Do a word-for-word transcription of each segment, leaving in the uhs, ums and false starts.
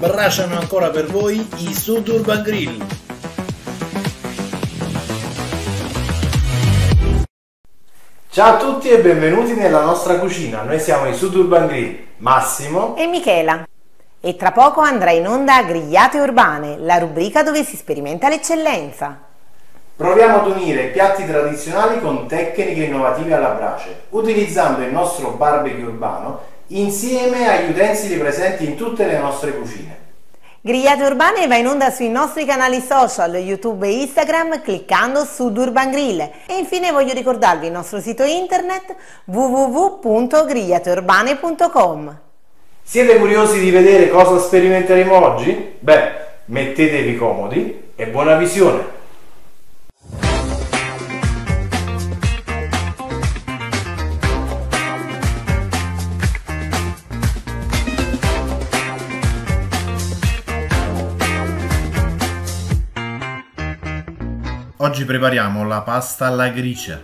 abbracciano ancora per voi i Sud Urban Grill. Ciao a tutti e benvenuti nella nostra cucina. Noi siamo i Sud Urban Grill, Massimo e Michela. E tra poco andrà in onda Grigliate Urbane, la rubrica dove si sperimenta l'eccellenza. Proviamo ad unire piatti tradizionali con tecniche innovative alla brace, utilizzando il nostro barbecue urbano insieme agli utensili presenti in tutte le nostre cucine. Grigliate Urbane va in onda sui nostri canali social, YouTube e Instagram cliccando Sud Urban Grill. E infine voglio ricordarvi il nostro sito internet w w w punto grigliateurbane punto com. Siete curiosi di vedere cosa sperimenteremo oggi? Beh, mettetevi comodi e buona visione! Oggi prepariamo la pasta alla gricia.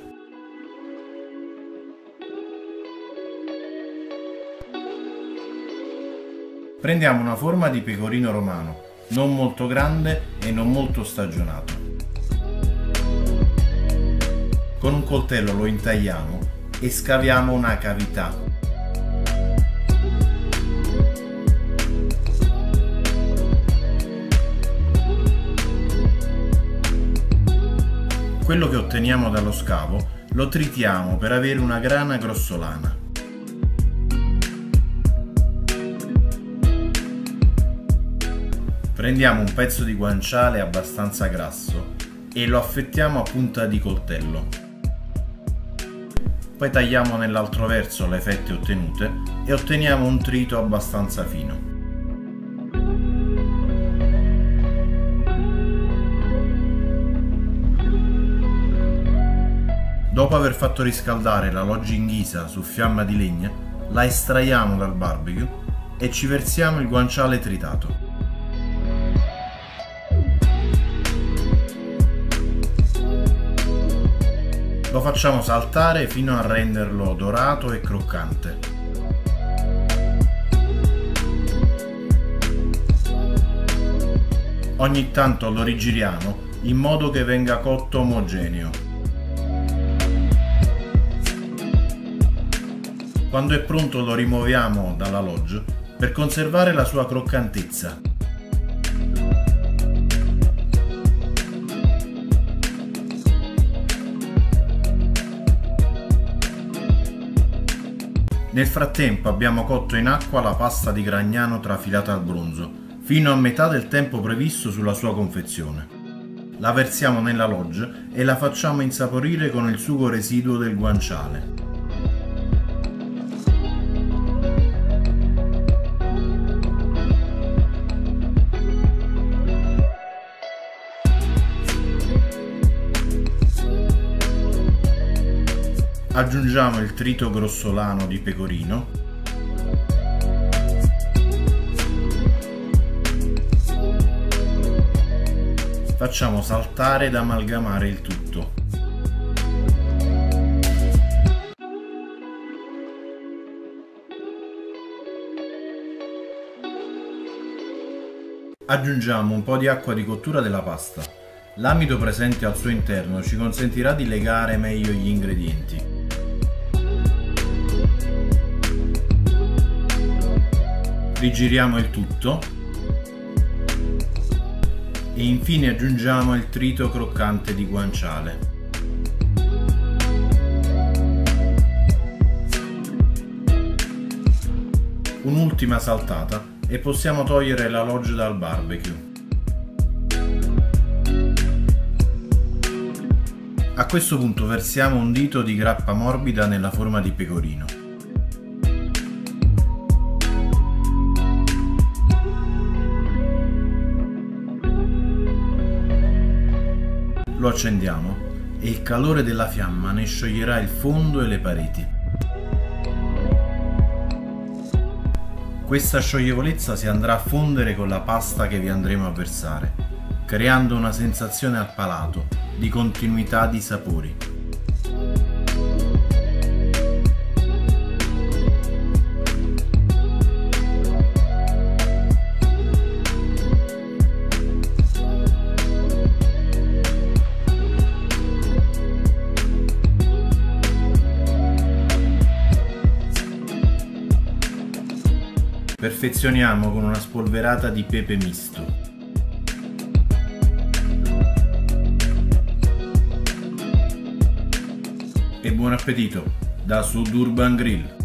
Prendiamo una forma di pecorino romano, non molto grande e non molto stagionato. Con un coltello lo intagliamo e scaviamo una cavità. Quello che otteniamo dallo scavo lo tritiamo per avere una grana grossolana. Prendiamo un pezzo di guanciale abbastanza grasso e lo affettiamo a punta di coltello. Poi tagliamo nell'altro verso le fette ottenute e otteniamo un trito abbastanza fino. Dopo aver fatto riscaldare la loggia in ghisa su fiamma di legna, la estraiamo dal barbecue e ci versiamo il guanciale tritato. Lo facciamo saltare fino a renderlo dorato e croccante. Ogni tanto lo rigiriamo in modo che venga cotto omogeneo. Quando è pronto lo rimuoviamo dalla loggia per conservare la sua croccantezza. Nel frattempo abbiamo cotto in acqua la pasta di Gragnano trafilata al bronzo, fino a metà del tempo previsto sulla sua confezione. La versiamo nella loggia e la facciamo insaporire con il sugo residuo del guanciale. Aggiungiamo il trito grossolano di pecorino, facciamo saltare ed amalgamare il tutto. Aggiungiamo un po' di acqua di cottura della pasta. L'amido presente al suo interno ci consentirà di legare meglio gli ingredienti. Rigiriamo il tutto e infine aggiungiamo il trito croccante di guanciale. Un'ultima saltata e possiamo togliere la loggia dal barbecue. A questo punto versiamo un dito di grappa morbida nella forma di pecorino. Lo accendiamo e il calore della fiamma ne scioglierà il fondo e le pareti. Questa scioglievolezza si andrà a fondere con la pasta che vi andremo a versare, creando una sensazione al palato di continuità di sapori. Perfezioniamo con una spolverata di pepe misto. E buon appetito da Sud Urban Grill.